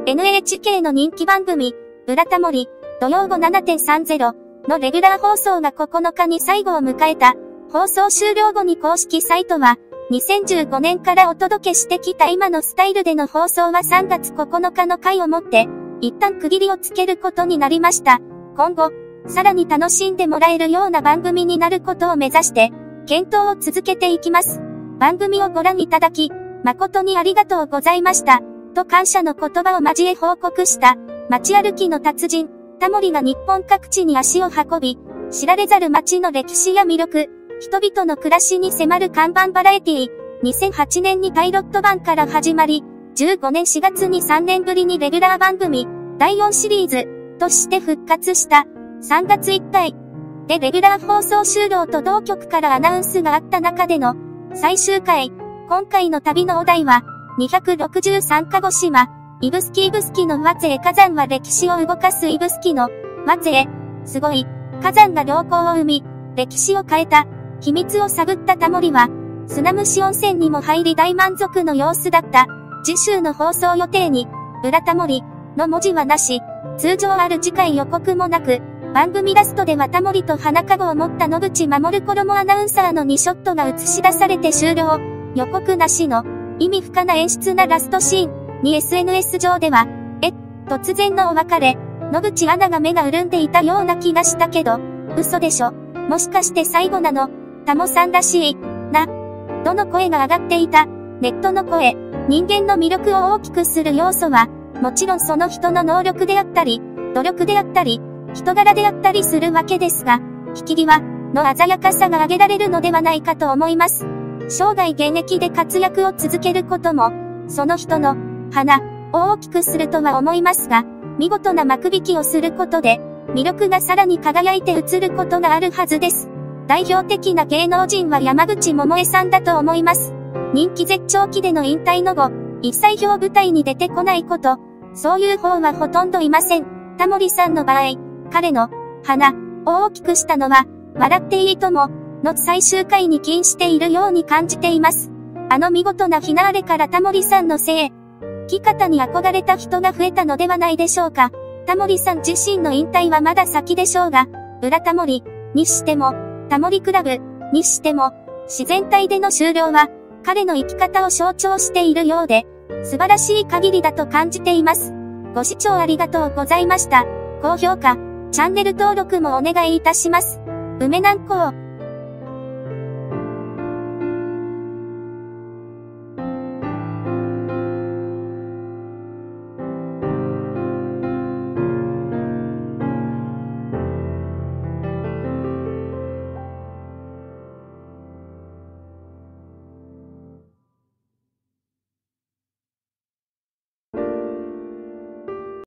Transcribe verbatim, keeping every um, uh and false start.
エヌエイチケー の人気番組、ブラタモリ、土曜後 ななてんさんじゅう のレギュラー放送がここのかに最後を迎えた。放送終了後に公式サイトは、にせんじゅうごねんからお届けしてきた今のスタイルでの放送はさんがつここのかの回をもって、一旦区切りをつけることになりました。今後、さらに楽しんでもらえるような番組になることを目指して、検討を続けていきます。番組をご覧いただき、誠にありがとうございました。と感謝の言葉を交え報告した、街歩きの達人、タモリが日本各地に足を運び、知られざる街の歴史や魅力、人々の暮らしに迫る看板バラエティー、にせんはちねんにパイロット版から始まり、じゅうごねんしがつにさんねんぶりにレギュラー番組、だいよんシリーズ、として復活した、さんがついっかい。でレギュラー放送終了と同局からアナウンスがあった中での、最終回、今回の旅のお題は、にひゃくろくじゅうさん鹿児島、指宿指宿の上津江火山は歴史を動かす指宿の、上津江、すごい、火山が良好を生み、歴史を変えた、秘密を探ったタモリは、砂虫温泉にも入り大満足の様子だった。次週の放送予定に、ブラタモリの文字はなし、通常ある次回予告もなく、番組ラストではタモリと花籠を持った野口守衣アナウンサーのにショットが映し出されて終了。予告なしの、意味不可な演出なラストシーンに エスエヌエス 上では、え、突然のお別れ、野口アナが目が潤んでいたような気がしたけど、嘘でしょ。もしかして最後なの？タモさんらしい、な。どの声が上がっていた、ネットの声、人間の魅力を大きくする要素は、もちろんその人の能力であったり、努力であったり、人柄であったりするわけですが、引き際の鮮やかさが挙げられるのではないかと思います。生涯現役で活躍を続けることも、その人の花を大きくするとは思いますが、見事な幕引きをすることで、魅力がさらに輝いて映ることがあるはずです。代表的な芸能人は山口百恵さんだと思います。人気絶頂期での引退の後、一切表舞台に出てこないこと、そういう方はほとんどいません。タモリさんの場合、彼の花を大きくしたのは、笑っていいともの最終回に起因しているように感じています。あの見事なフィナーレからタモリさんのせい、生き方に憧れた人が増えたのではないでしょうか。タモリさん自身の引退はまだ先でしょうが、ブラタモリにしても、タモリクラブにしても、自然体での終了は、彼の生き方を象徴しているようで、素晴らしい限りだと感じています。ご視聴ありがとうございました。高評価、チャンネル登録もお願いいたします。梅南港